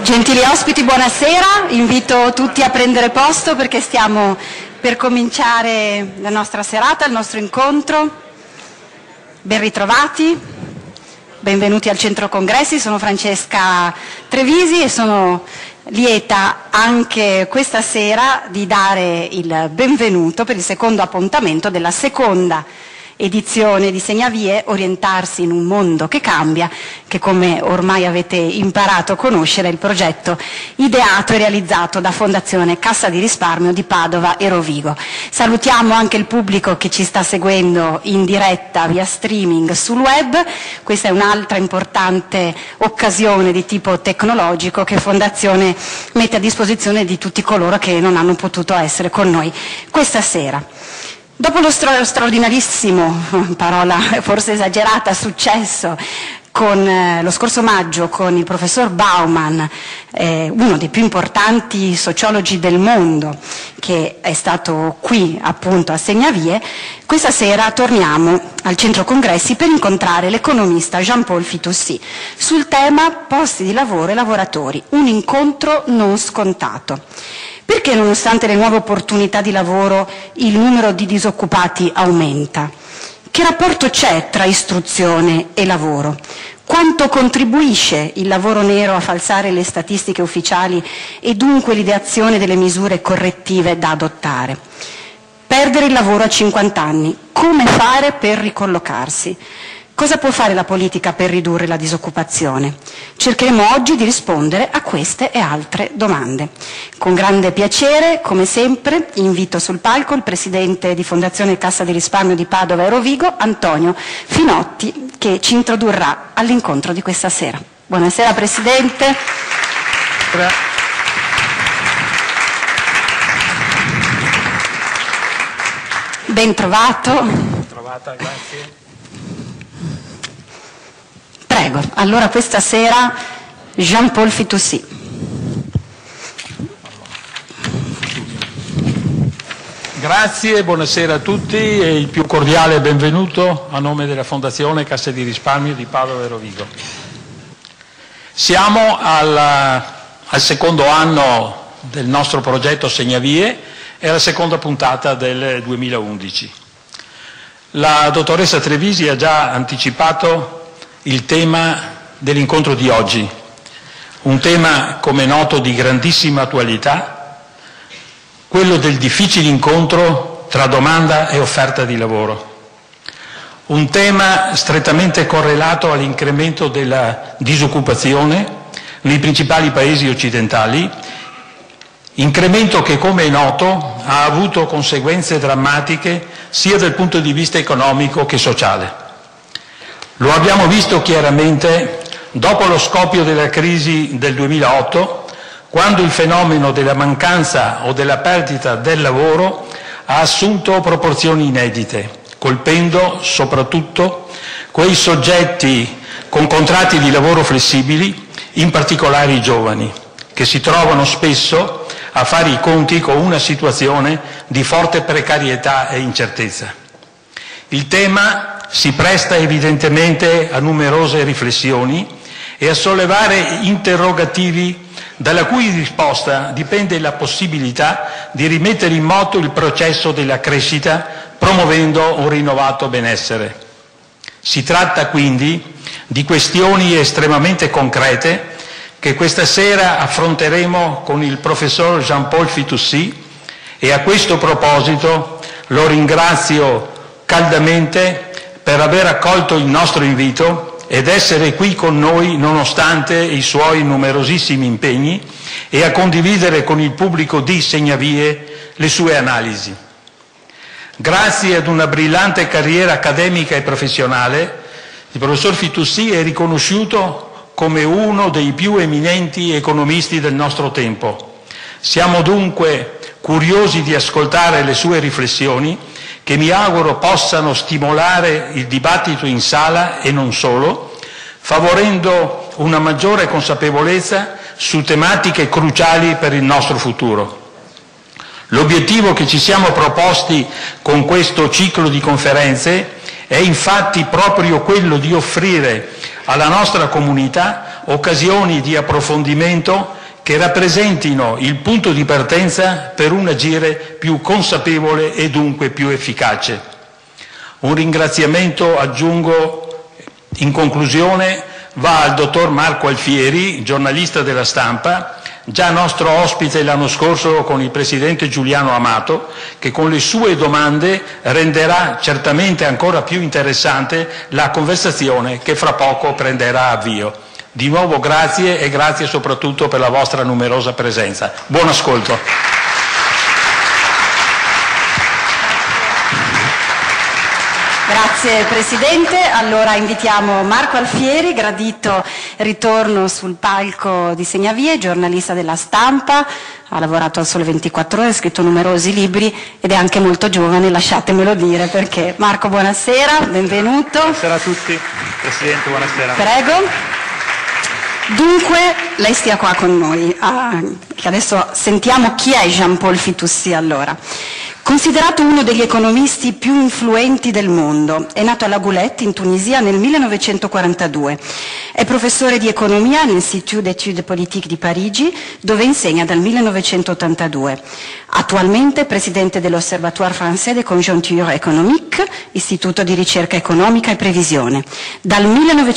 Gentili ospiti, buonasera. Invito tutti a prendere posto perché stiamo per cominciare la nostra serata, il nostro incontro. Ben ritrovati, benvenuti al Centro Congressi. Sono Francesca Trevisi e sono lieta anche questa sera di dare il benvenuto per il secondo appuntamento della seconda edizione di Segnavie, orientarsi in un mondo che cambia, che come ormai avete imparato a conoscere è il progetto ideato e realizzato da Fondazione Cassa di Risparmio di Padova e Rovigo. Salutiamo anche il pubblico che ci sta seguendo in diretta via streaming sul web. Questa è un'altra importante occasione di tipo tecnologico che Fondazione mette a disposizione di tutti coloro che non hanno potuto essere con noi questa sera. Dopo lo straordinarissimo, parola forse esagerata, successo con lo scorso maggio con il professor Bauman, uno dei più importanti sociologi del mondo, che è stato qui appunto a Segnavie, questa sera torniamo al Centro Congressi per incontrare l'economista Jean-Paul Fitoussi sul tema posti di lavoro e lavoratori, un incontro non scontato. Perché nonostante le nuove opportunità di lavoro il numero di disoccupati aumenta? Che rapporto c'è tra istruzione e lavoro? Quanto contribuisce il lavoro nero a falsare le statistiche ufficiali e dunque l'ideazione delle misure correttive da adottare? Perdere il lavoro a 50 anni, come fare per ricollocarsi? Cosa può fare la politica per ridurre la disoccupazione? Cercheremo oggi di rispondere a queste e altre domande. Con grande piacere, come sempre, invito sul palco il Presidente di Fondazione Cassa di Risparmio di Padova e Rovigo, Antonio Finotti, che ci introdurrà all'incontro di questa sera. Buonasera Presidente. Ben trovato. Ben trovata, grazie. Prego, allora questa sera Jean-Paul Fitoussi. Grazie, buonasera a tutti e il più cordiale benvenuto a nome della Fondazione Cassa di Risparmio di Padova e Rovigo. Siamo al secondo anno del nostro progetto Segnavie e alla seconda puntata del 2011. La dottoressa Trevisi ha già anticipato il tema dell'incontro di oggi, un tema come noto di grandissima attualità, quello del difficile incontro tra domanda e offerta di lavoro, un tema strettamente correlato all'incremento della disoccupazione nei principali paesi occidentali, incremento che, come è noto, ha avuto conseguenze drammatiche sia dal punto di vista economico che sociale. Lo abbiamo visto chiaramente dopo lo scoppio della crisi del 2008, quando il fenomeno della mancanza o della perdita del lavoro ha assunto proporzioni inedite, colpendo soprattutto quei soggetti con contratti di lavoro flessibili, in particolare i giovani, che si trovano spesso a fare i conti con una situazione di forte precarietà e incertezza. Il tema si presta evidentemente a numerose riflessioni e a sollevare interrogativi dalla cui risposta dipende la possibilità di rimettere in moto il processo della crescita promuovendo un rinnovato benessere. Si tratta quindi di questioni estremamente concrete che questa sera affronteremo con il professor Jean-Paul Fitoussi e a questo proposito lo ringrazio caldamente per aver accolto il nostro invito ed essere qui con noi nonostante i suoi numerosissimi impegni e a condividere con il pubblico di Segnavie le sue analisi. Grazie ad una brillante carriera accademica e professionale, il professor Fitoussi è riconosciuto come uno dei più eminenti economisti del nostro tempo. Siamo dunque curiosi di ascoltare le sue riflessioni, che mi auguro possano stimolare il dibattito in sala e non solo, favorendo una maggiore consapevolezza su tematiche cruciali per il nostro futuro. L'obiettivo che ci siamo proposti con questo ciclo di conferenze è infatti proprio quello di offrire alla nostra comunità occasioni di approfondimento che rappresentino il punto di partenza per un agire più consapevole e dunque più efficace. Un ringraziamento, aggiungo in conclusione, va al dottor Marco Alfieri, giornalista della Stampa, già nostro ospite l'anno scorso con il presidente Giuliano Amato, che con le sue domande renderà certamente ancora più interessante la conversazione che fra poco prenderà avvio. Di nuovo grazie e grazie soprattutto per la vostra numerosa presenza. Buon ascolto. Grazie Presidente. Allora invitiamo Marco Alfieri, gradito ritorno sul palco di Segnavie, giornalista della Stampa, ha lavorato al Sole 24 Ore, ha scritto numerosi libri ed è anche molto giovane, lasciatemelo dire, perché Marco, buonasera, benvenuto. Buonasera a tutti. Presidente, buonasera. Prego. Dunque, lei stia qua con noi, che adesso sentiamo chi è Jean-Paul Fitoussi allora. Considerato uno degli economisti più influenti del mondo, è nato a La Goulette in Tunisia nel 1942. È professore di economia all'Institut d'études politiques di Parigi, dove insegna dal 1982. Attualmente è presidente dell'Observatoire français des conjonctures économiques, istituto di ricerca economica e previsione. Dal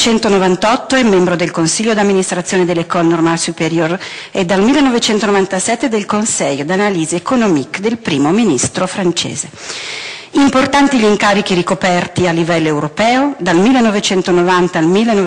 1998 è membro del Consiglio d'amministrazione dell'École Normale Supérieure e dal 1997 del Conseil d'analyse économique del primo ministro francese. Importanti gli incarichi ricoperti a livello europeo, dal 1990 al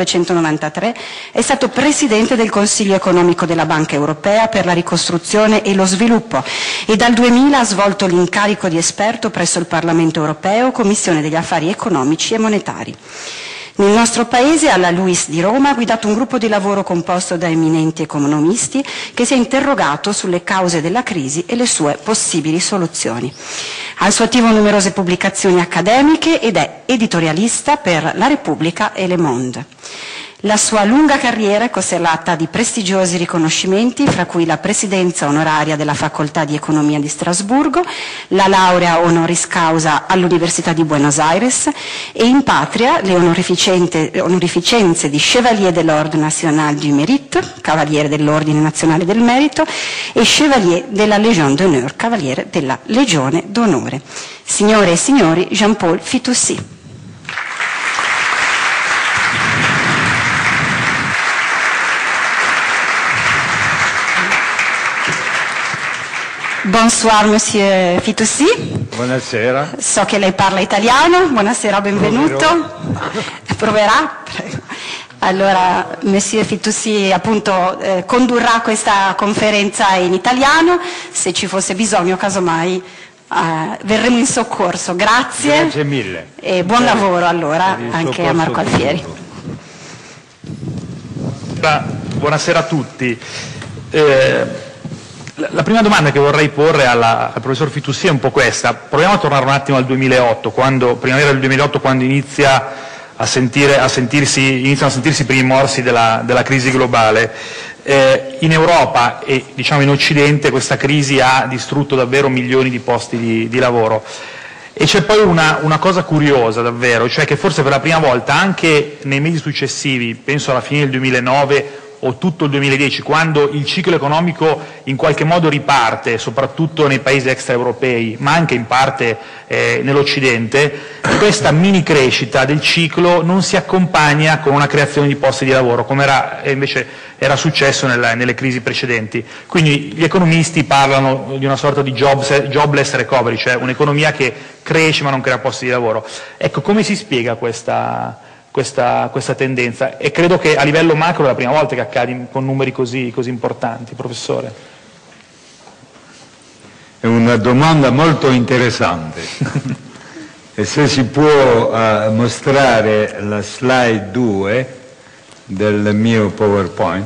1993 è stato presidente del Consiglio economico della Banca Europea per la ricostruzione e lo sviluppo e dal 2000 ha svolto l'incarico di esperto presso il Parlamento Europeo, Commissione degli Affari Economici e Monetari. Nel nostro Paese, alla LUISS di Roma, ha guidato un gruppo di lavoro composto da eminenti economisti che si è interrogato sulle cause della crisi e le sue possibili soluzioni. Ha al suo attivo numerose pubblicazioni accademiche ed è editorialista per La Repubblica e Le Monde. La sua lunga carriera è costellata di prestigiosi riconoscimenti, fra cui la presidenza onoraria della Facoltà di Economia di Strasburgo, la laurea honoris causa all'Università di Buenos Aires e in patria le onorificenze di Chevalier de l'Ordre National du Mérite, Cavaliere dell'Ordine Nazionale del Merito, e Chevalier della Légion d'Honneur, Cavaliere della Legione d'Onore. Signore e signori, Jean-Paul Fitoussi. Bonsoir Monsieur Fitoussi. Buonasera. So che lei parla italiano, buonasera, benvenuto. Proverà? Allora, Monsieur Fitoussi appunto condurrà questa conferenza in italiano, se ci fosse bisogno casomai verremo in soccorso. Grazie. Grazie mille. E buon lavoro allora anche a Marco Alfieri. Buonasera a tutti. La prima domanda che vorrei porre al professor Fitoussi è un po' questa. Proviamo a tornare un attimo al 2008, primavera del 2008, quando iniziano a sentirsi i primi morsi della crisi globale. In Europa e diciamo in Occidente questa crisi ha distrutto davvero milioni di posti di lavoro. E c'è poi una cosa curiosa davvero, cioè che forse per la prima volta anche nei mesi successivi, penso alla fine del 2009, o tutto il 2010, quando il ciclo economico in qualche modo riparte, soprattutto nei paesi extraeuropei, ma anche in parte nell'Occidente, questa mini crescita del ciclo non si accompagna con una creazione di posti di lavoro, come invece era successo nelle crisi precedenti. Quindi gli economisti parlano di una sorta di jobless recovery, cioè un'economia che cresce ma non crea posti di lavoro. Ecco, come si spiega questa tendenza? E credo che a livello macro è la prima volta che accade con numeri così importanti, professore. È una domanda molto interessante. E se si può mostrare la slide 2 del mio PowerPoint,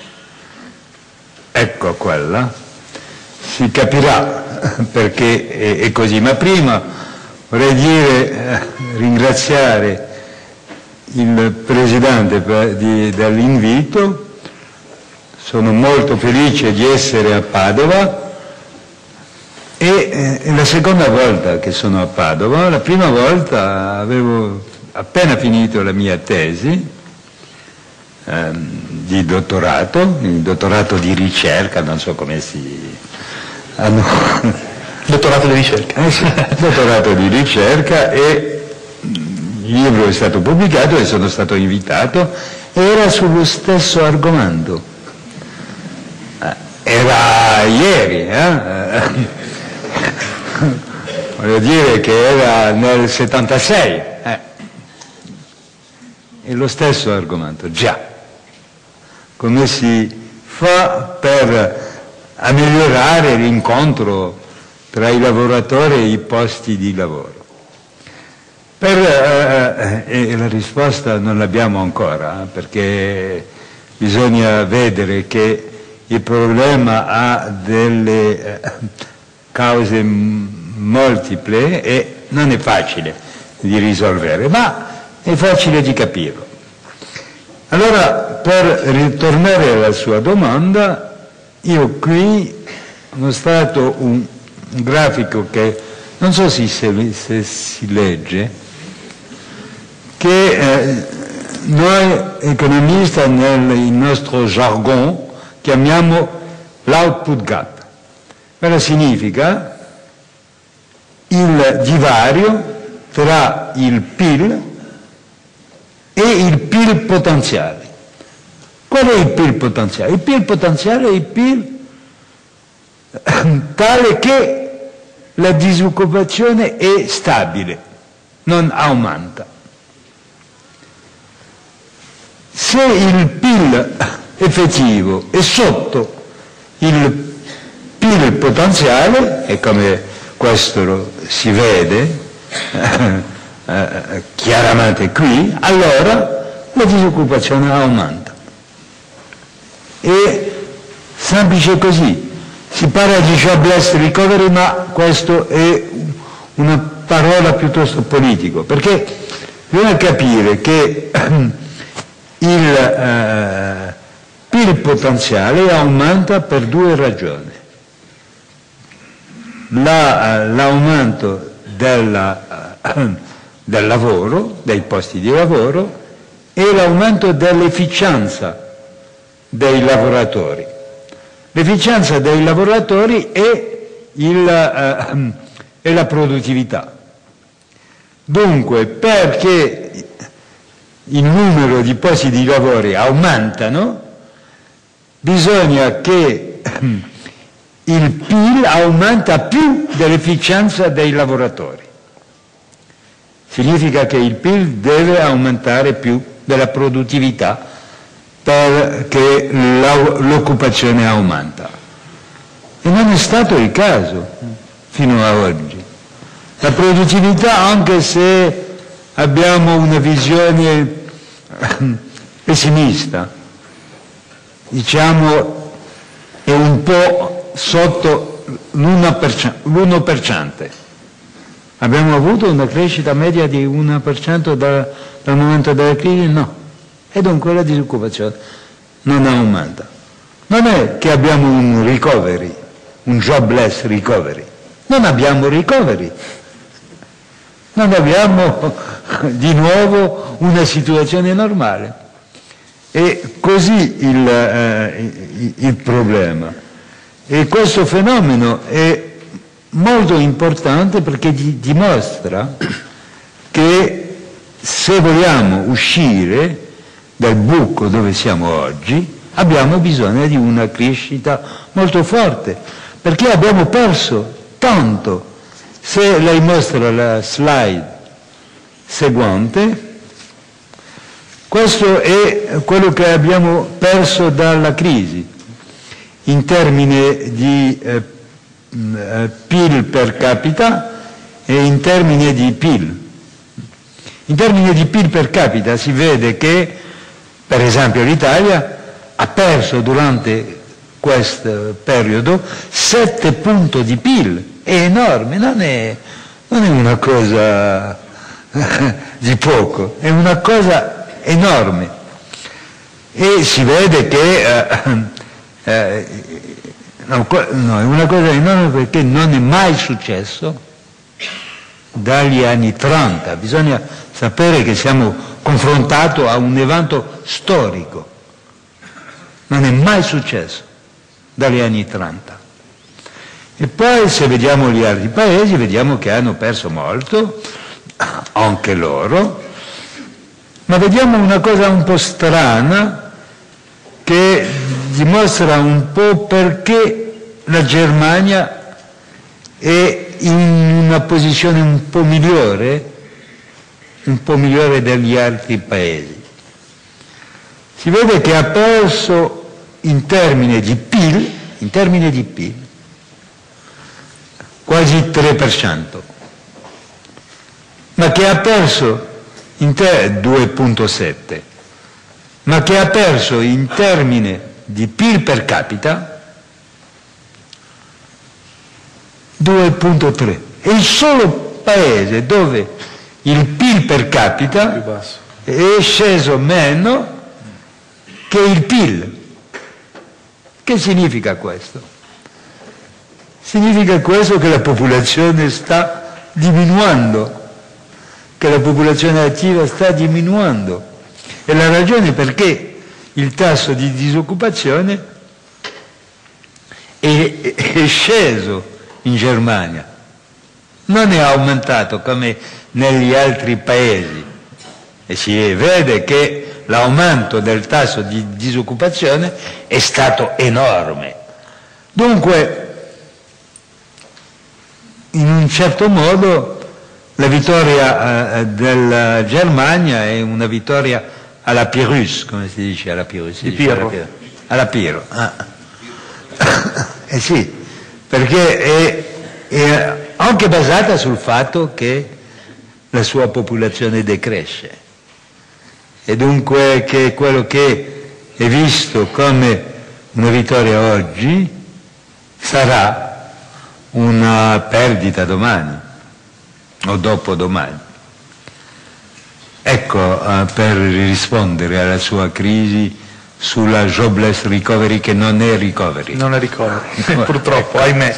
ecco quella, si capirà perché è così. Ma prima vorrei ringraziare il Presidente dell'invito. Sono molto felice di essere a Padova e è la seconda volta che sono a Padova. La prima volta avevo appena finito la mia tesi, di dottorato, il dottorato di ricerca, non so come si... Dottorato di ricerca. Sì, dottorato di ricerca, e il libro è stato pubblicato e sono stato invitato, era sullo stesso argomento. Era ieri, voglio dire che era nel 76, è lo stesso argomento, già. Come si fa per migliorare l'incontro tra i lavoratori e i posti di lavoro? E la risposta non l'abbiamo ancora, perché bisogna vedere che il problema ha delle cause multiple e non è facile di risolvere, ma è facile di capirlo. Allora, per ritornare alla sua domanda, io qui ho mostrato un grafico che non so se si legge, che noi economisti nel nostro jargon chiamiamo l'output gap. Cosa significa? Il divario tra il PIL e il PIL potenziale. Qual è il PIL potenziale? Il PIL potenziale è il PIL tale che la disoccupazione è stabile, non aumenta. Se il PIL effettivo è sotto il PIL potenziale, e come questo si vede chiaramente qui, allora la disoccupazione aumenta. È semplice così. Si parla di jobless recovery, ma questo è una parola piuttosto politica, perché bisogna capire che il PIL potenziale aumenta per due ragioni. L'aumento del lavoro, dei posti di lavoro, e l'aumento dell'efficienza dei lavoratori. L'efficienza dei lavoratori è la produttività. Dunque, perché il numero di posti di lavoro aumentano, bisogna che il PIL aumenta più dell'efficienza dei lavoratori. Significa che il PIL deve aumentare più della produttività perché l'occupazione aumenta. E non è stato il caso fino ad oggi. La produttività, anche se abbiamo una visione pessimista, diciamo, è un po' sotto l'1%. Abbiamo avuto una crescita media di 1% dal momento della crisi? No. E dunque la disoccupazione non aumenta. Non è che abbiamo un recovery, un jobless recovery. Non abbiamo recovery. Non abbiamo di nuovo una situazione normale. E così il problema. E questo fenomeno è molto importante perché dimostra che se vogliamo uscire dal buco dove siamo oggi, abbiamo bisogno di una crescita molto forte, perché abbiamo perso tanto. Se lei mostra la slide seguente, questo è quello che abbiamo perso dalla crisi, in termini di PIL per capita e in termini di PIL. In termini di PIL per capita si vede che, per esempio, l'Italia ha perso durante questo periodo 7 punti di PIL. È enorme, non è una cosa di poco, è una cosa enorme. E si vede che è una cosa enorme perché non è mai successo dagli anni 30. Bisogna sapere che siamo confrontati a un evento storico. Non è mai successo dagli anni 30. E poi se vediamo gli altri paesi vediamo che hanno perso molto, anche loro, ma vediamo una cosa un po' strana che dimostra un po' perché la Germania è in una posizione un po' migliore degli altri paesi. Si vede che ha perso in termini di PIL quasi 3%, ma che ha perso 2,7%, ma che ha perso in termini di PIL per capita 2,3%. È il solo paese dove il PIL per capita è sceso meno che il PIL. Che significa questo? Significa questo che la popolazione sta diminuendo, che la popolazione attiva sta diminuendo. E la ragione perché il tasso di disoccupazione è sceso in Germania, non è aumentato come negli altri paesi. E si vede che l'aumento del tasso di disoccupazione è stato enorme. Dunque, in un certo modo, la vittoria della Germania è una vittoria alla Pyrrhus, come si dice alla Pyrrhus? Alla Pirro. Sì, perché è anche basata sul fatto che la sua popolazione decresce. E dunque che quello che è visto come una vittoria oggi sarà una perdita domani o dopodomani. Ecco, per rispondere alla sua crisi sulla jobless recovery, che non è recovery. Non è recovery, purtroppo, ahimè.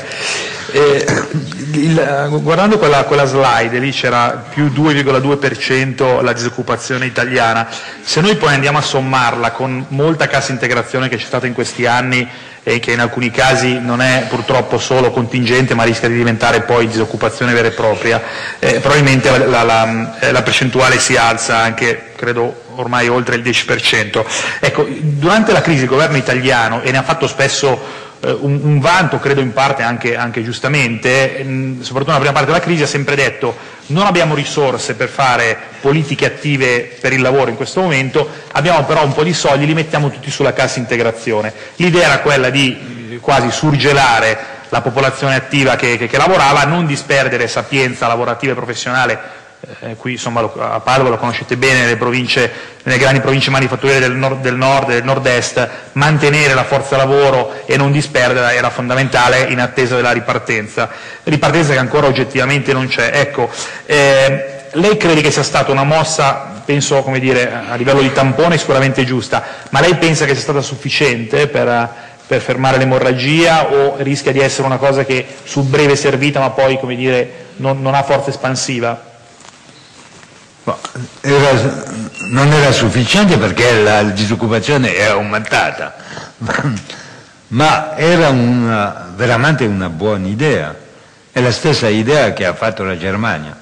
Guardando quella slide, lì c'era più 2,2% la disoccupazione italiana. Se noi poi andiamo a sommarla con molta cassa integrazione che c'è stata in questi anni e che in alcuni casi non è purtroppo solo contingente ma rischia di diventare poi disoccupazione vera e propria, probabilmente la percentuale si alza anche, credo, ormai oltre il 10%. Ecco, durante la crisi il governo italiano, e ne ha fatto spesso un vanto, credo in parte anche giustamente, soprattutto nella prima parte della crisi, ha sempre detto: non abbiamo risorse per fare politiche attive per il lavoro in questo momento, abbiamo però un po' di soldi, li mettiamo tutti sulla cassa integrazione. L'idea era quella di quasi surgelare la popolazione attiva che lavorava, non disperdere sapienza lavorativa e professionale. Qui insomma a Padova lo conoscete bene, nelle grandi province manifatturiere del nord e del nord-est, mantenere la forza lavoro e non disperderla era fondamentale in attesa della ripartenza che ancora oggettivamente non c'è. Ecco, lei crede che sia stata una mossa, penso, come dire, a livello di tampone sicuramente giusta, ma lei pensa che sia stata sufficiente per fermare l'emorragia, o rischia di essere una cosa che sul breve è servita ma poi, come dire, non ha forza espansiva? Non era sufficiente perché la disoccupazione è aumentata, ma era veramente una buona idea. È la stessa idea che ha fatto la Germania.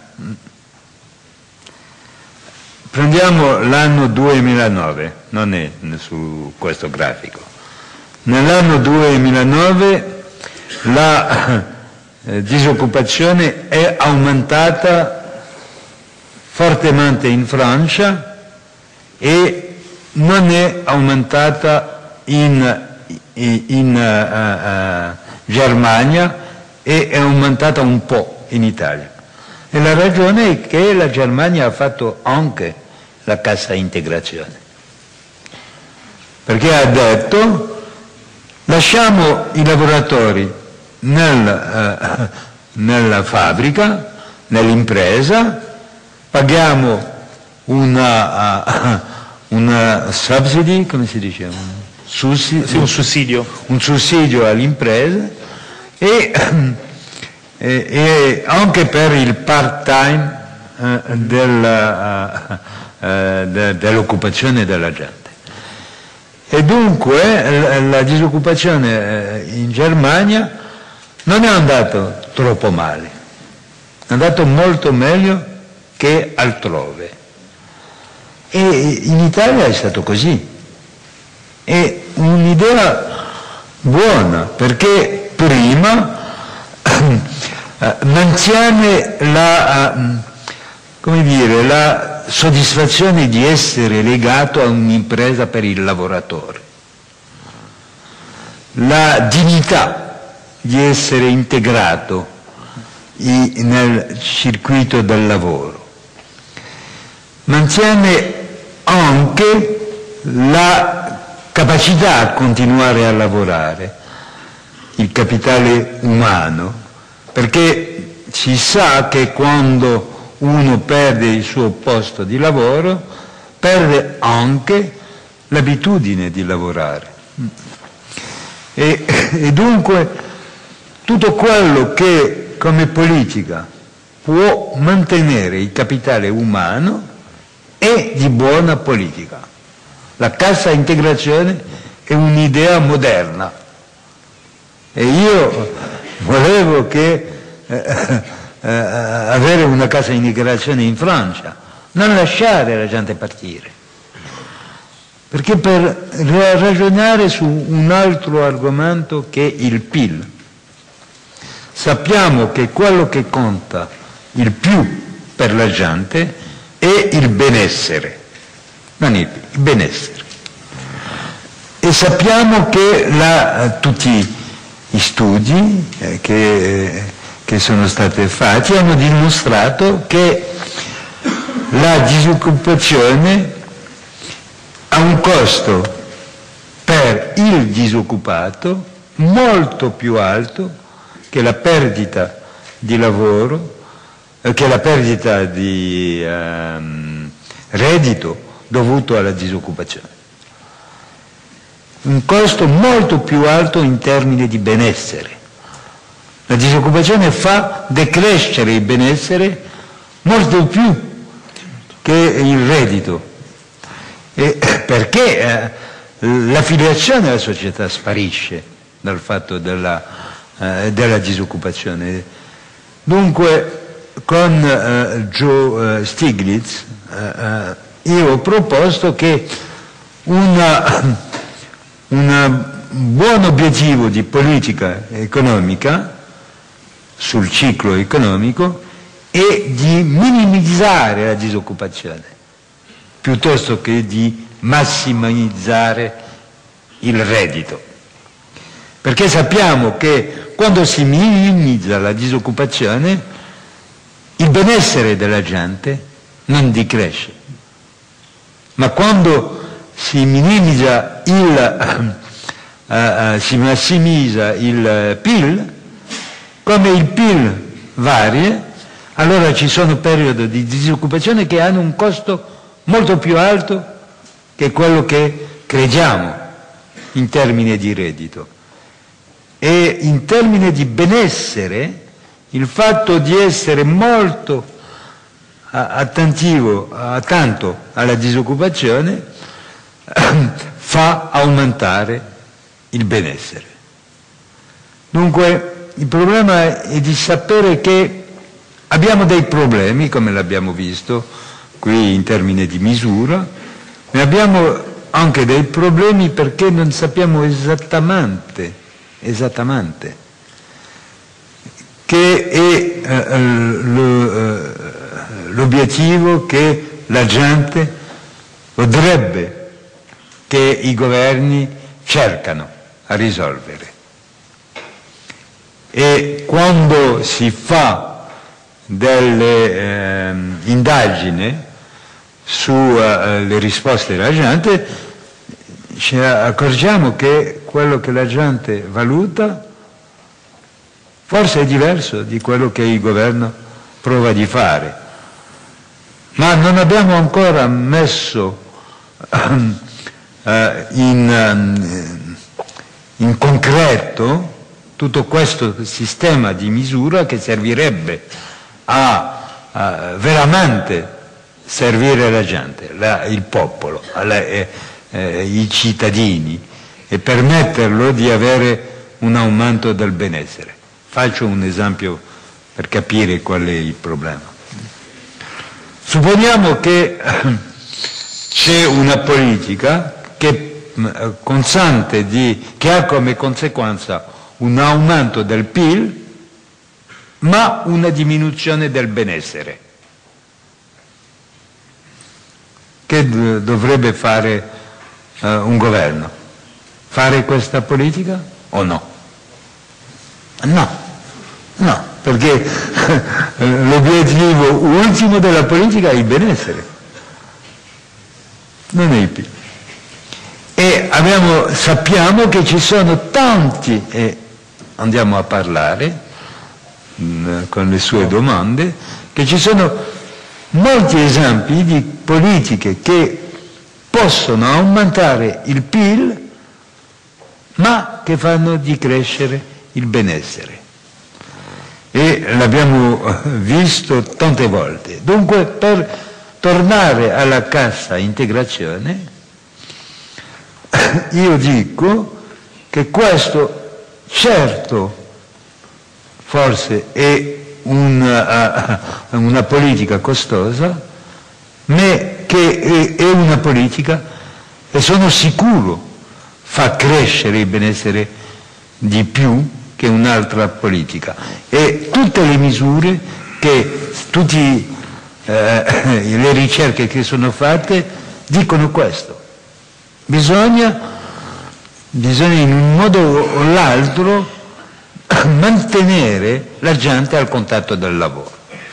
Prendiamo l'anno 2009, non è su questo grafico. Nell'anno 2009 la disoccupazione è aumentata fortemente in Francia e non è aumentata in Germania, e è aumentata un po' in Italia. E la ragione è che la Germania ha fatto anche la cassa integrazione, perché ha detto: lasciamo i lavoratori nella fabbrica, nell'impresa, paghiamo una subsidy, come si dice? Un sussidio all'impresa, e anche per il part-time dell'occupazione della gente. E dunque la disoccupazione in Germania non è andata troppo male, è andato molto meglio che altrove. E in Italia è stato così. È un'idea buona, perché prima mantiene la soddisfazione di essere legato a un'impresa per il lavoratore, la dignità di essere integrato nel circuito del lavoro, mantiene anche la capacità a continuare a lavorare, il capitale umano, perché si sa che quando uno perde il suo posto di lavoro, perde anche l'abitudine di lavorare. E dunque tutto quello che come politica può mantenere il capitale umano è di buona politica. La cassa integrazione è un'idea moderna e io volevo che avere una cassa integrazione in Francia, non lasciare la gente partire, perché per ragionare su un altro argomento che è il PIL, sappiamo che quello che conta il più per la gente è il benessere, non il benessere. E sappiamo che tutti gli studi che sono stati fatti hanno dimostrato che la disoccupazione ha un costo per il disoccupato molto più alto che la perdita di lavoro, che la perdita di reddito dovuto alla disoccupazione. Un costo molto più alto in termini di benessere. La disoccupazione fa decrescere il benessere molto più che il reddito, perché l'affiliazione alla società sparisce dal fatto della disoccupazione. Dunque con Joe Stiglitz io ho proposto che un buon obiettivo di politica economica sul ciclo economico è di minimizzare la disoccupazione piuttosto che di massimizzare il reddito, perché sappiamo che quando si minimizza la disoccupazione il benessere della gente non decresce, ma quando si minimizza si massimizza il PIL, come il PIL varia, allora ci sono periodi di disoccupazione che hanno un costo molto più alto che quello che crediamo in termini di reddito. E in termini di benessere, il fatto di essere molto attento alla disoccupazione fa aumentare il benessere. Dunque il problema è di sapere che abbiamo dei problemi, come l'abbiamo visto qui in termini di misura, ma abbiamo anche dei problemi perché non sappiamo esattamente che è l'obiettivo che la gente vorrebbe che i governi cercano a risolvere. E quando si fa delle indagini sulle risposte della gente, ci accorgiamo che quello che la gente valuta forse è diverso di quello che il governo prova di fare. Ma non abbiamo ancora messo in concreto tutto questo sistema di misura che servirebbe a veramente servire la gente, il popolo, i cittadini e permetterlo di avere un aumento del benessere. Faccio un esempio per capire qual è il problema. Supponiamo che c'è una politica che consente che ha come conseguenza un aumento del PIL ma una diminuzione del benessere. Che dovrebbe fare un governo? Fare questa politica o no? No, perché l'obiettivo ultimo della politica è il benessere, non è il PIL. E sappiamo che ci sono tanti, e andiamo a parlare con le sue domande, che ci sono molti esempi di politiche che possono aumentare il PIL ma che fanno decrescere il benessere. E l'abbiamo visto tante volte. Dunque, per tornare alla cassa integrazione, io dico che questo certo forse è una politica costosa, ma che è una politica, e sono sicuro, fa crescere il benessere di più che un'altra politica. E tutte le misure tutte le ricerche che sono fatte dicono questo. Bisogna in un modo o l'altro mantenere la gente al contatto del lavoro.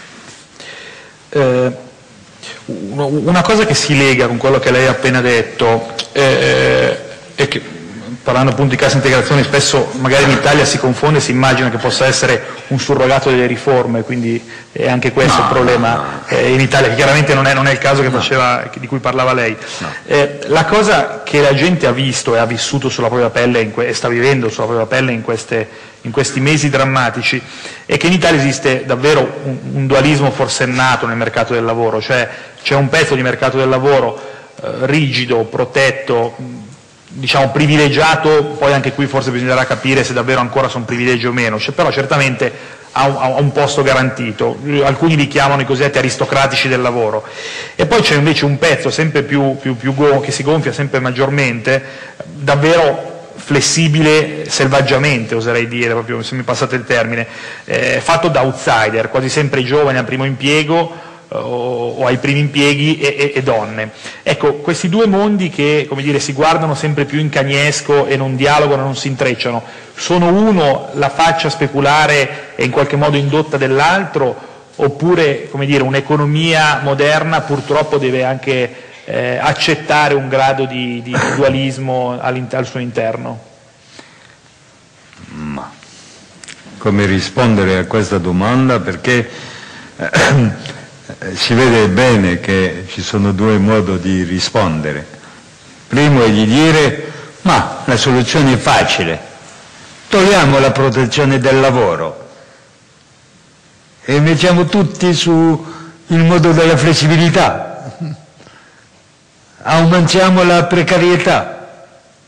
Una cosa che si lega con quello che lei ha appena detto è che, parlando appunto di cassa integrazione, spesso magari in Italia si confonde, si immagina che possa essere un surrogato delle riforme, quindi è anche questo il problema in Italia, che chiaramente non è il caso di cui parlava lei. La cosa che la gente ha visto e ha vissuto sulla propria pelle e sta vivendo sulla propria pelle in questi mesi drammatici è che in Italia esiste davvero un dualismo forsennato nel mercato del lavoro, cioè c'è un pezzo di mercato del lavoro rigido, protetto, diciamo privilegiato, poi anche qui forse bisognerà capire se davvero ancora sono privilegi o meno, però certamente ha un posto garantito, alcuni li chiamano i cosiddetti aristocratici del lavoro, e poi c'è invece un pezzo sempre più che si gonfia sempre maggiormente, davvero flessibile selvaggiamente, oserei dire, proprio se mi passate il termine, fatto da outsider, quasi sempre giovani al primo impiego o ai primi impieghi e donne. Ecco, questi due mondi che, come dire, si guardano sempre più in cagnesco e non dialogano, non si intrecciano, sono uno la faccia speculare e in qualche modo indotta dell'altro, oppure, come dire, un'economia moderna purtroppo deve anche accettare un grado di dualismo al suo interno? Ma come rispondere a questa domanda? Perché si vede bene che ci sono due modi di rispondere. Primo è di dire: ma la soluzione è facile, togliamo la protezione del lavoro e mettiamo tutti sul modo della flessibilità, aumentiamo la precarietà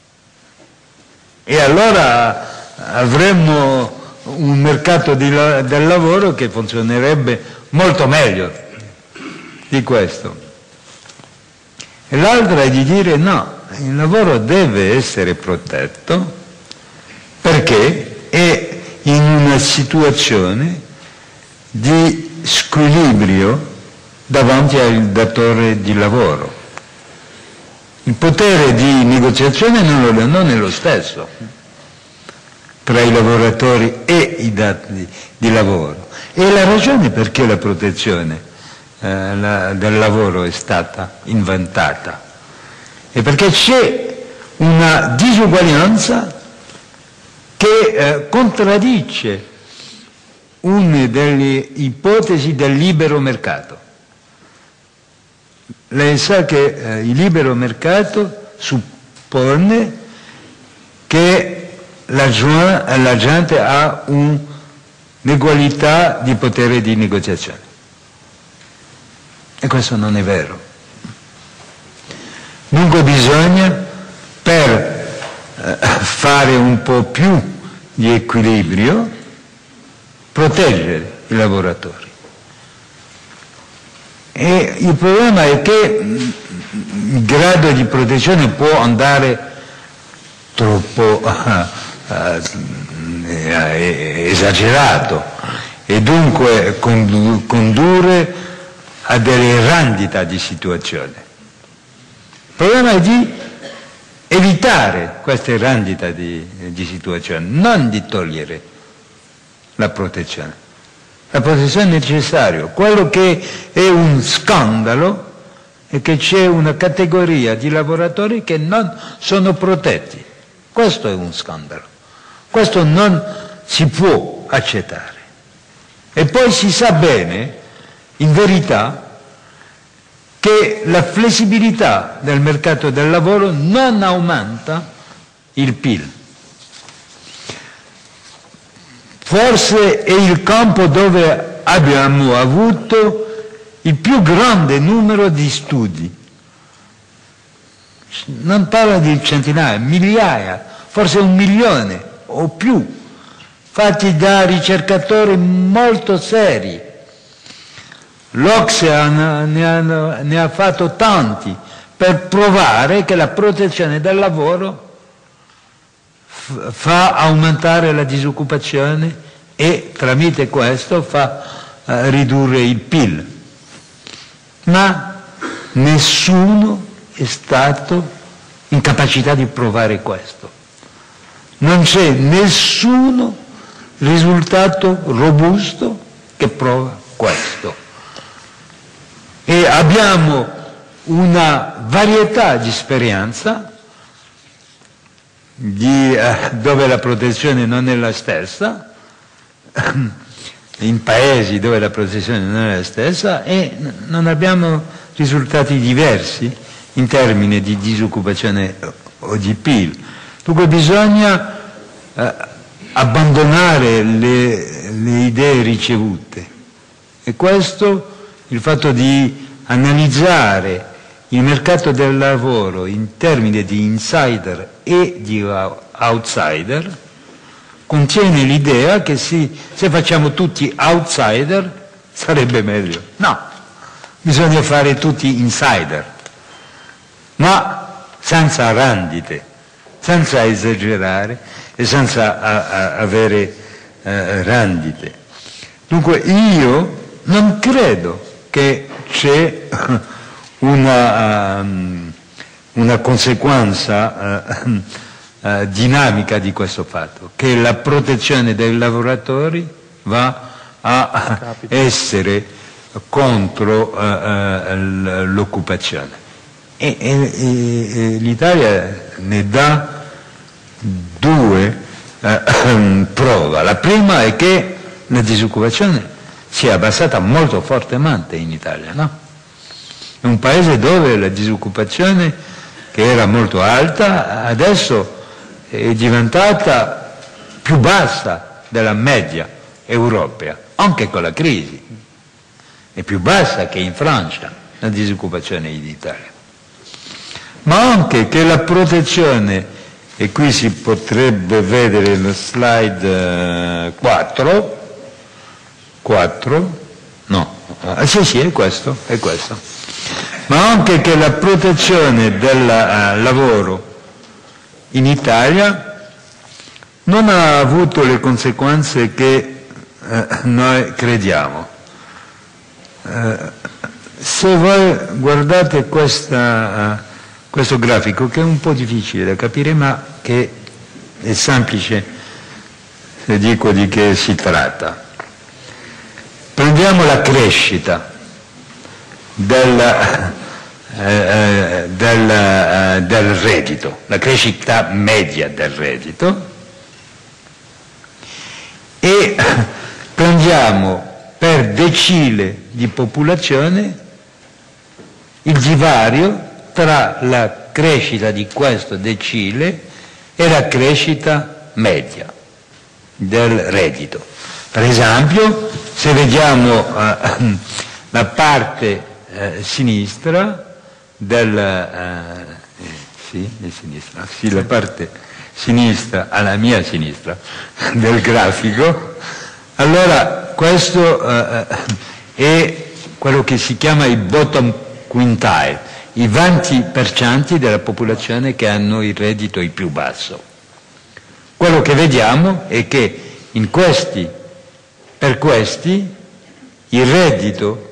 e allora avremmo un mercato del lavoro che funzionerebbe molto meglio di questo. E l'altra è di dire: no, il lavoro deve essere protetto perché è in una situazione di squilibrio davanti al datore di lavoro. Il potere di negoziazione non è lo stesso tra i lavoratori e i datori di lavoro. E la ragione perché la protezione del lavoro è stata inventata è perché c'è una disuguaglianza che contraddice una delle ipotesi del libero mercato. Lei sa che il libero mercato suppone che la gente ha un'egualità di potere di negoziazione. E questo non è vero. Dunque bisogna fare un po' più di equilibrio, proteggere i lavoratori. E il problema è che il grado di protezione può andare troppo esagerato e dunque condurre a delle rendite di situazione. Il problema è di evitare queste rendite di situazione, non di togliere la protezione. La protezione è necessaria. Quello che è un scandalo è che c'è una categoria di lavoratori che non sono protetti. Questo è un scandalo. Questo non si può accettare. E poi si sa bene, in verità, che la flessibilità del mercato del lavoro non aumenta il PIL. Forse è il campo dove abbiamo avuto il più grande numero di studi. Non parlo di centinaia, migliaia, forse 1 milione o più, fatti da ricercatori molto seri. L'Ocse ne ha fatto tanti per provare che la protezione del lavoro fa aumentare la disoccupazione e tramite questo fa ridurre il PIL. Ma nessuno è stato in capacità di provare questo. Non c'è nessun risultato robusto che prova questo. E abbiamo una varietà di esperienza dove la protezione non è la stessa, in paesi dove la protezione non è la stessa, e non abbiamo risultati diversi in termini di disoccupazione o di PIL. Dunque bisogna abbandonare le idee ricevute, e questo, il fatto di analizzare il mercato del lavoro in termini di insider e di outsider, contiene l'idea che se facciamo tutti outsider sarebbe meglio. No, bisogna fare tutti insider, ma senza rendite, senza esagerare e senza avere rendite. Dunque io non credo che c'è una conseguenza dinamica di questo fatto, che la protezione dei lavoratori va a essere contro l'occupazione. E l'Italia ne dà 2 prove. La prima è che la disoccupazione si è abbassata molto fortemente in Italia, no? È un paese dove la disoccupazione, che era molto alta, adesso è diventata più bassa della media europea, anche con la crisi. È più bassa che in Francia la disoccupazione in Italia. Ma anche che la protezione, e qui si potrebbe vedere lo slide 4, no, sì, è questo. Ma anche che la protezione del lavoro in Italia non ha avuto le conseguenze che noi crediamo. Se voi guardate questo grafico, che è un po' difficile da capire, ma che è semplice se dico di che si tratta. Prendiamo la crescita del reddito, la crescita media del reddito, e prendiamo per decile di popolazione il divario tra la crescita di questo decile e la crescita media del reddito. Per esempio, se vediamo la parte sinistra la parte sinistra, alla mia sinistra del grafico, allora questo è quello che si chiama il bottom quintile, i 20% della popolazione che hanno il reddito il più basso. Quello che vediamo è che per questi il reddito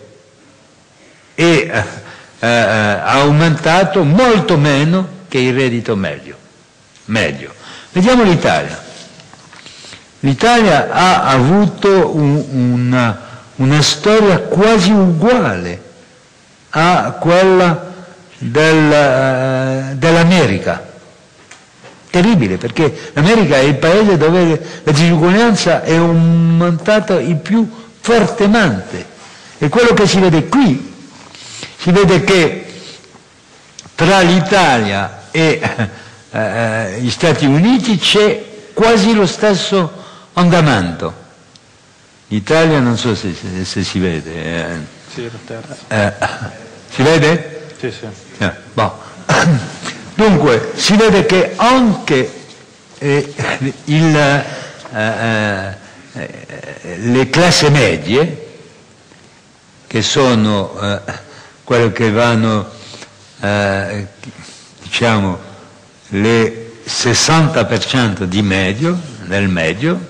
è aumentato molto meno che il reddito medio. Vediamo l'Italia. L'Italia ha avuto una storia quasi uguale a quella dell'America. Terribile, perché l'America è il paese dove la disuguaglianza è aumentata il più fortemente. E quello che si vede qui, si vede che tra l'Italia e gli Stati Uniti c'è quasi lo stesso andamento. L'Italia non so se si vede. Sì, la terza. Si vede? Sì, sì. Boh. Dunque, si vede che anche le classi medie, che sono quelle che vanno, diciamo, le 60% di medio, nel medio,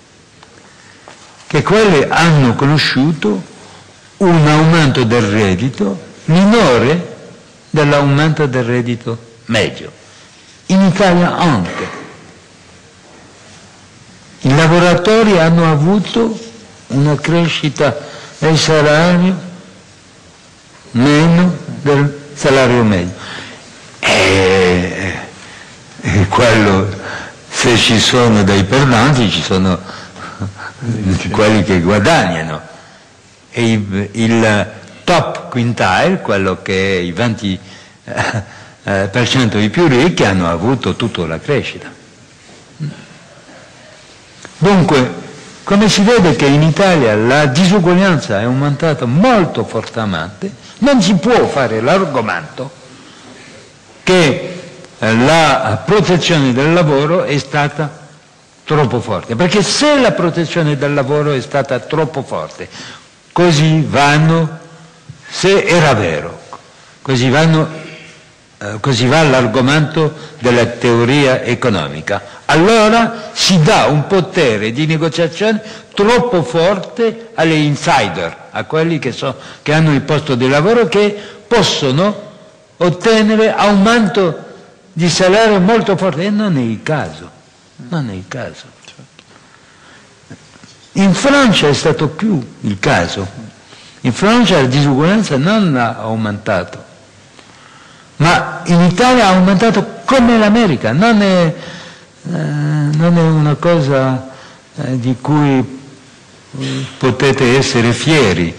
che quelle hanno conosciuto un aumento del reddito minore dell'aumento del reddito medio. In Italia anche. I lavoratori hanno avuto una crescita del salario meno del salario medio. E quello, se ci sono dei perdanti, ci sono quelli che guadagnano. E il top quintile, quello che è i 20% i più ricchi, hanno avuto tutta la crescita. Dunque, come si vede che in Italia la disuguaglianza è aumentata molto fortemente, non si può fare l'argomento che la protezione del lavoro è stata troppo forte, perché se la protezione del lavoro è stata troppo forte, così vanno, se era vero, così va l'argomento della teoria economica, allora si dà un potere di negoziazione troppo forte agli insider, a quelli che hanno il posto di lavoro, che possono ottenere aumento di salario molto forte, e non è il caso. Non è il caso. In Francia è stato più il caso. In Francia la disuguaglianza non ha aumentato, ma in Italia ha aumentato come l'America. Non è una cosa di cui potete essere fieri,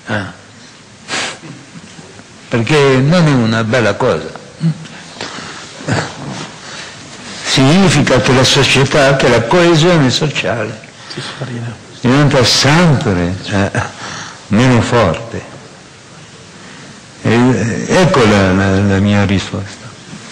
perché non è una bella cosa. Significa che la società, che la coesione sociale diventa sempre meno forte. Ecco la mia risposta.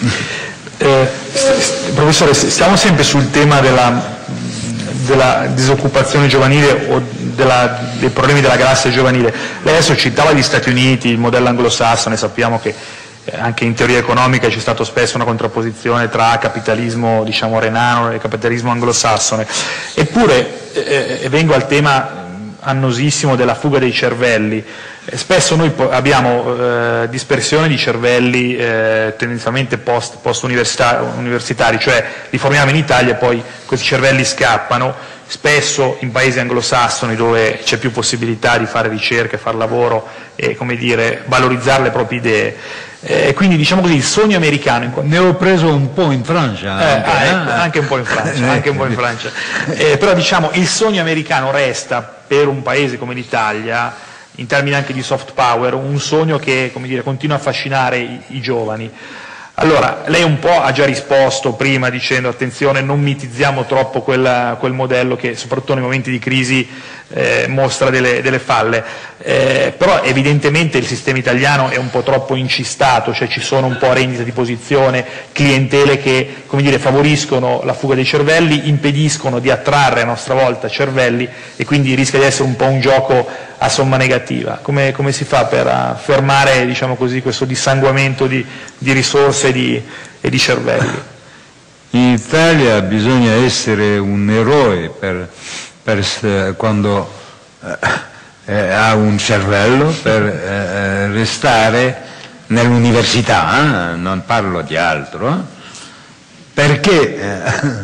Professore, stiamo sempre sul tema della disoccupazione giovanile o dei problemi della classe giovanile. Lei adesso citava gli Stati Uniti, il modello anglosassone, sappiamo che anche in teoria economica c'è stata spesso una contrapposizione tra capitalismo, diciamo, renano e capitalismo anglosassone. Eppure, vengo al tema annosissimo della fuga dei cervelli. Spesso noi abbiamo dispersione di cervelli tendenzialmente post universitari, cioè li formiamo in Italia e poi questi cervelli scappano, spesso in paesi anglosassoni dove c'è più possibilità di fare ricerca, fare lavoro e, come dire, valorizzare le proprie idee. Quindi, diciamo così, il sogno americano... Ne ho preso un po' in Francia. Anche un po' in Francia, però diciamo il sogno americano resta per un paese come l'Italia, in termini anche di soft power, un sogno che, come dire, continua a affascinare i giovani. Allora, lei un po' ha già risposto prima dicendo attenzione, non mitizziamo troppo quel modello che soprattutto nei momenti di crisi mostra delle falle, però evidentemente il sistema italiano è un po' troppo incistato, cioè ci sono un po' rendite di posizione, clientele che, come dire, favoriscono la fuga dei cervelli, impediscono di attrarre a nostra volta cervelli e quindi rischia di essere un po' un gioco a somma negativa. Come si fa per fermare, diciamo così, questo dissanguamento di risorse e di cervelli? In Italia bisogna essere un eroe quando ha un cervello per restare nell'università, non parlo di altro, perché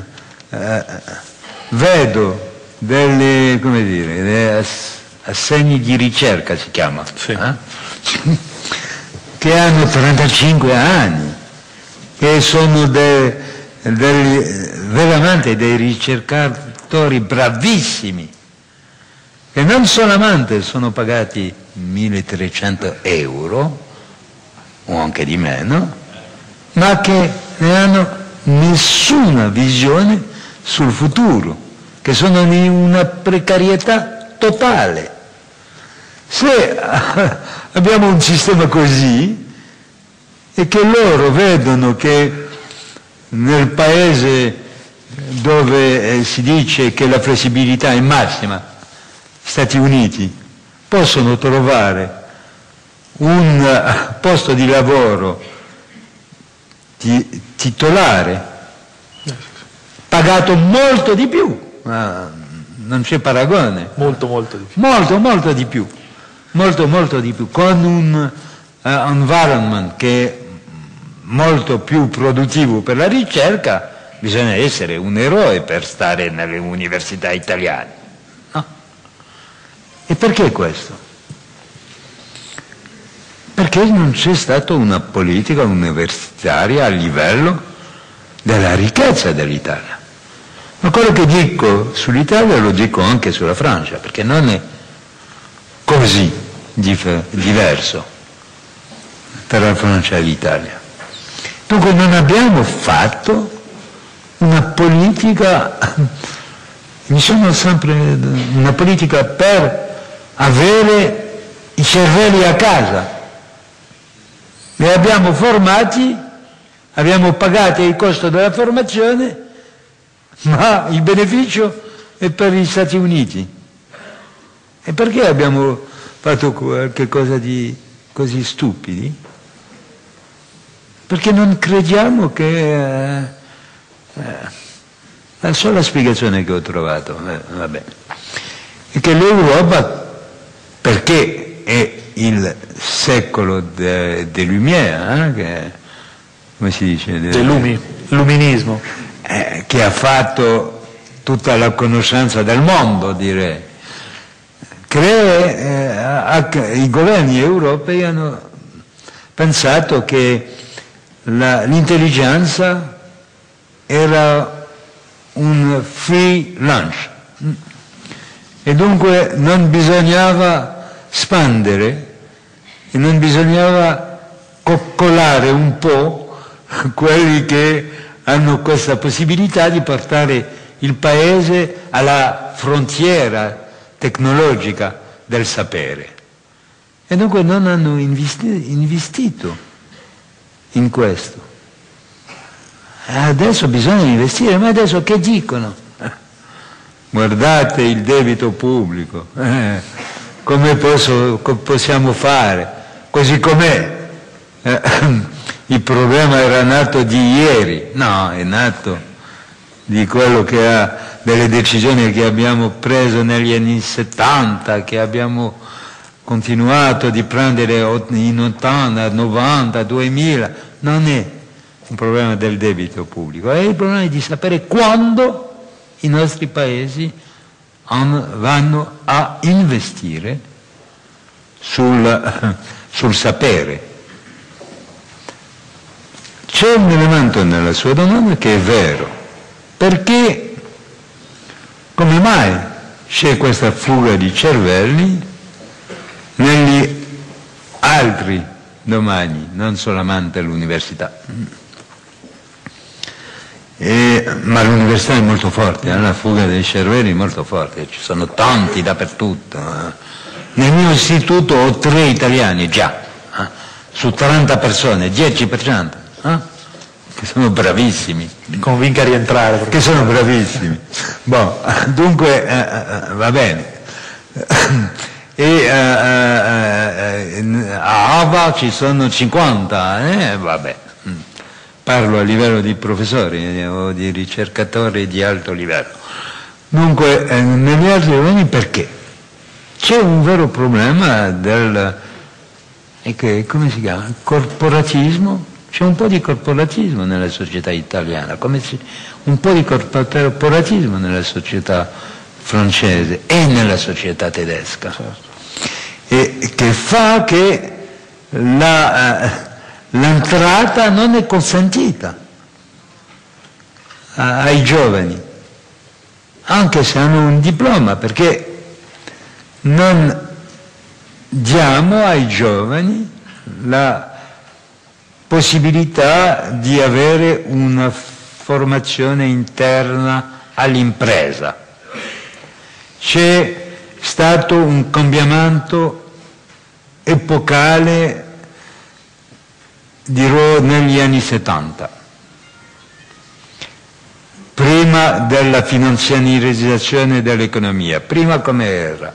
vedo delle, come dire, delle assegni di ricerca si chiama, sì. Che hanno 35 anni, che sono veramente dei ricercatori bravissimi, che non solamente sono pagati 1.300 euro, o anche di meno, ma che ne hanno nessuna visione sul futuro, che sono in una precarietà totale. Se abbiamo un sistema così e che loro vedono che nel paese dove si dice che la flessibilità è massima, Stati Uniti, possono trovare un posto di lavoro titolare pagato molto di più, non c'è paragone, Molto di più. molto di più, molto di più, con un environment che è molto più produttivo per la ricerca. Bisogna essere un eroe per stare nelle università italiane, no? E perché questo? Perché non c'è stata una politica universitaria a livello della ricchezza dell'Italia. Ma quello che dico sull'Italia lo dico anche sulla Francia, perché non è così diverso tra la Francia e l'Italia. Dunque non abbiamo fatto una politica, una politica per avere i cervelli a casa. Li abbiamo formati, abbiamo pagato il costo della formazione, ma il beneficio è per gli Stati Uniti. E perché abbiamo fatto qualche cosa di così stupidi? Perché non crediamo che la sola spiegazione che ho trovato è che l'Europa, perché è il secolo delle Lumière, che, come si dice? Luminismo. Che ha fatto tutta la conoscenza del mondo, direi. I governi europei hanno pensato che l'intelligenza era un free lunch e dunque non bisognava spandere e non bisognava coccolare un po' quelli che hanno questa possibilità di portare il paese alla frontiera tecnologica del sapere. E dunque non hanno investito in questo. Adesso bisogna investire, ma adesso che dicono? Guardate il debito pubblico, come possiamo fare? Così com'è. Il problema era nato di ieri, no, è nato di quello che ha, delle decisioni che abbiamo preso negli anni 70, che abbiamo continuato di prendere in 80, 90, 2000, non è un problema del debito pubblico, è il problema di sapere quando i nostri paesi vanno a investire sul sapere. C'è un elemento nella sua domanda che è vero, perché come mai c'è questa fuga di cervelli negli altri domani, non solamente l'università? Ma l'università è molto forte, la fuga dei cervelli è molto forte, ci sono tanti dappertutto. Nel mio istituto ho 3 italiani già, su 30 persone, 10%, che sono bravissimi. Ti convinca a rientrare. Che sono bravissimi. Dunque va bene. E a AVA ci sono 50, vabbè. Parlo a livello di professori o di ricercatori di alto livello. Dunque, negli altri livelli perché? C'è un vero problema come si chiama? Corporatismo. C'è un po' di corporatismo nella società italiana, un po' di corporatismo nella società francese e nella società tedesca. Certo. E che fa che l'entrata non è consentita ai giovani, anche se hanno un diploma, perché non diamo ai giovani la possibilità di avere una formazione interna all'impresa. C'è stato un cambiamento epocale, dirò negli anni 70, prima della finanziarizzazione dell'economia. Prima come era?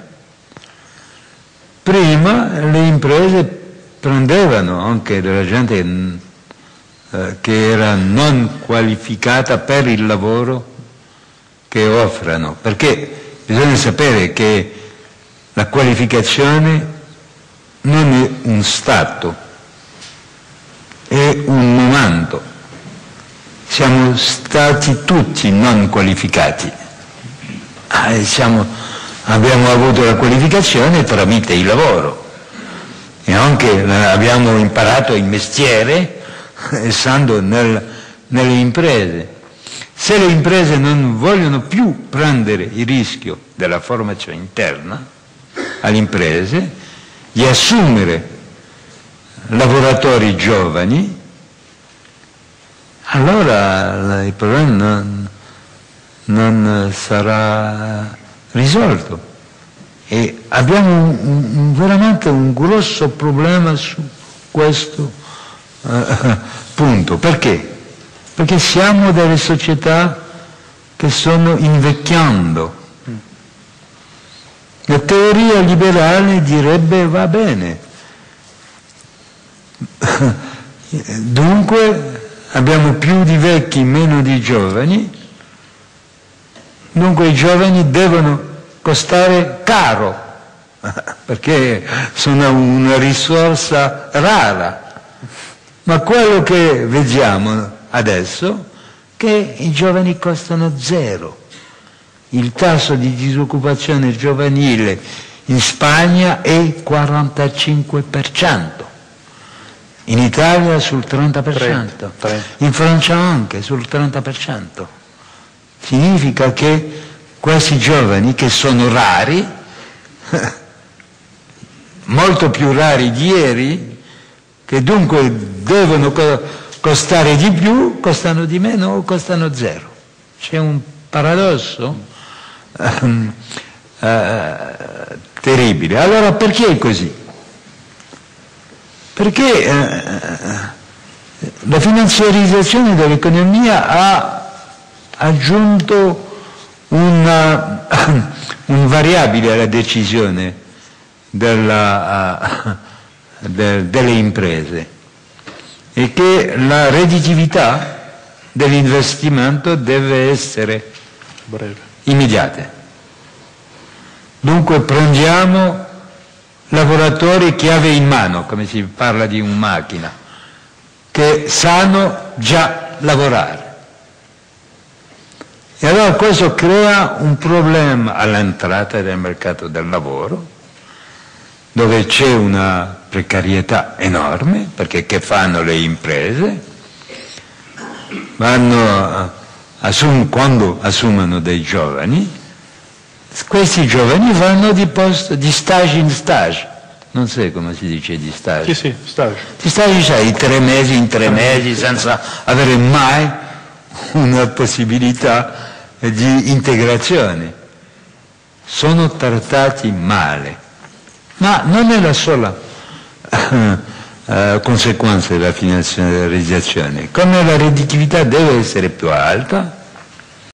Prima le imprese prendevano anche della gente che era non qualificata per il lavoro che offrono, perché bisogna sapere che la qualificazione non è un stato, è un momento. Siamo stati tutti non qualificati, abbiamo avuto la qualificazione tramite il lavoro e anche abbiamo imparato il mestiere essendo nelle imprese. Se le imprese non vogliono più prendere il rischio della formazione interna alle imprese, di assumere lavoratori giovani, allora il problema non sarà risolto. E abbiamo veramente un grosso problema su questo punto. Perché? Perché siamo delle società che stanno invecchiando. La teoria liberale direbbe va bene. Dunque abbiamo più di vecchi, meno di giovani, dunque i giovani devono costare caro, perché sono una risorsa rara. Ma quello che vediamo adesso è che i giovani costano 0. Il tasso di disoccupazione giovanile in Spagna è 45%. In Italia sul 30%, in Francia anche sul 30%. Significa che questi giovani, che sono rari, molto più rari di ieri, che dunque devono costare di più, costano di meno o costano 0. C'è un paradosso terribile. Allora perché è così? Perché la finanziarizzazione dell'economia ha aggiunto un variabile alla decisione delle imprese, e che la redditività dell'investimento deve essere immediata. Dunque prendiamo lavoratori chiave in mano, come si parla di una macchina, che sanno già lavorare. E allora questo crea un problema all'entrata del mercato del lavoro, dove c'è una precarietà enorme, perché che fanno le imprese? Quando assumono dei giovani, questi giovani vanno di stage in stage, non so come si dice di stage. Sì, stage. Di stage, di 3 mesi in 3 mesi, senza avere mai una possibilità di integrazione. Sono trattati male, ma non è la sola conseguenza della finanziarizzazione. Come la redditività deve essere più alta,